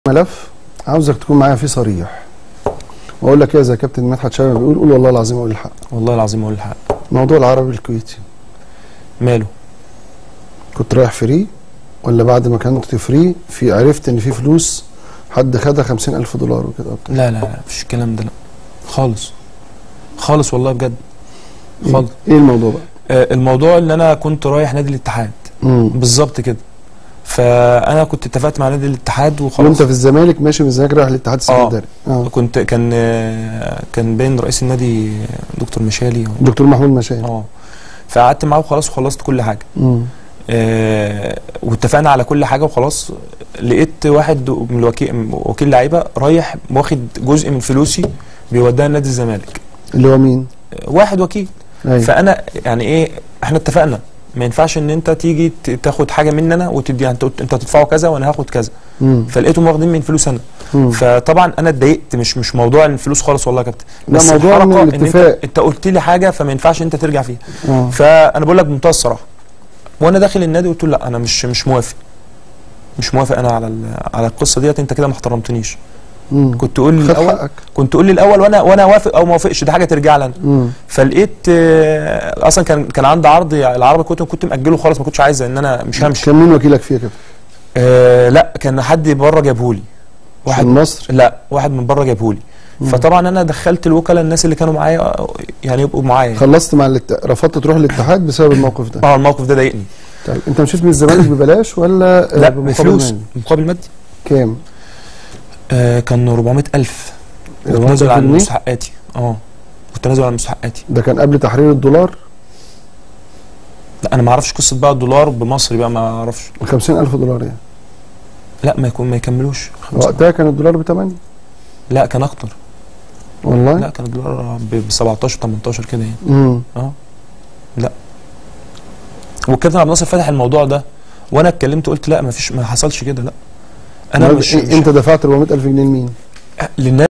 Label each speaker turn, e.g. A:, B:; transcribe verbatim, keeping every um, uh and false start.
A: ملف عاوزك تكون معايا فيه صريح واقول لك ايه زي كابتن مدحت شلبي بيقول قول والله العظيم اقول الحق.
B: والله العظيم اقول الحق.
A: موضوع العربي الكويتي
B: ماله؟
A: كنت رايح فري ولا بعد ما كنت فري في عرفت ان في فلوس حد خدها خمسين ألف دولار وكده؟
B: لا لا لا مفيش الكلام ده، لا خالص خالص والله بجد
A: خالص. ايه الموضوع بقى؟
B: آه الموضوع ان انا كنت رايح نادي الاتحاد بالظبط كده، فانا كنت اتفقت مع نادي الاتحاد وخلاص.
A: وانت في الزمالك ماشي من الزمالك رايح الاتحاد السكندري؟
B: اه كنت كان كان باين رئيس النادي دكتور مشالي
A: دكتور محمود مشالي.
B: اه فقعدت معاه وخلاص وخلصت كل حاجه.
A: امم
B: آه واتفقنا على كل حاجه وخلاص. لقيت واحد من الوكيل وكيل لعيبه رايح واخد جزء من فلوسي بيوديها نادي الزمالك.
A: اللي هو مين؟
B: واحد وكيل.
A: أيوة.
B: فانا يعني ايه، احنا اتفقنا ما ينفعش ان انت تيجي تاخد حاجه مني انا وتدي انت انت هتدفعه كذا وانا هاخد كذا. فلقيتهم واخدين من فلوس انا. مم. فطبعا انا اتضايقت، مش مش موضوع الفلوس خالص والله يا كابتن،
A: بس موضوع ان
B: انت, انت قلت لي حاجه فما ينفعش انت ترجع فيها.
A: أوه.
B: فانا بقول لك بمنتهى الصراحه، وانا داخل النادي قلت له لا انا مش مش موافق مش موافق انا على على القصه ديت، انت كده ما احترمتنيش.
A: مم.
B: كنت تقول لي الاول
A: حقك.
B: كنت تقول لي الاول وانا وانا وافق او ما وافقش، دي حاجه ترجع لي انا. فلقيت آه اصلا كان كان عندي عرض العربي كنت كنت ماجله خالص، ما كنتش عايز ان انا مش همشي.
A: كان مين وكيلك فيها كده؟
B: آه لا كان حد بره جابه لي.
A: واحد من مصر؟
B: لا واحد من بره جابه لي. فطبعا انا دخلت الوكلاء الناس اللي كانوا معايا يعني يبقوا معايا.
A: خلصت مع الات... رفضت تروح الاتحاد بسبب الموقف ده؟
B: اه الموقف ده ضايقني.
A: طيب انت مشيت من الزمالك ببلاش ولا
B: لا بفلوس مقابل مادي؟
A: كام؟
B: آه كان أربعمية ألف. كنت نازل على مستحقاتي. اه كنت نازل على مستحقاتي.
A: ده كان قبل تحرير الدولار؟
B: لا انا ما اعرفش قصه بقى الدولار بمصري بقى، ما اعرفش.
A: خمسين ألف دولار يعني؟
B: لا ما يكون ما يكملوش.
A: وقتها كان الدولار ب تمانية؟
B: لا كان اكتر
A: والله؟
B: لا كان الدولار ب سبعتاشر تمنتاشر كده يعني.
A: امم
B: اه لا. والكابتن عبد الناصر فتح الموضوع ده وانا اتكلمت قلت لا ما فيش ما حصلش كده. لا انا مش,
A: مش انت دفعت أربعمية ألف جنيه لمين؟
B: للناس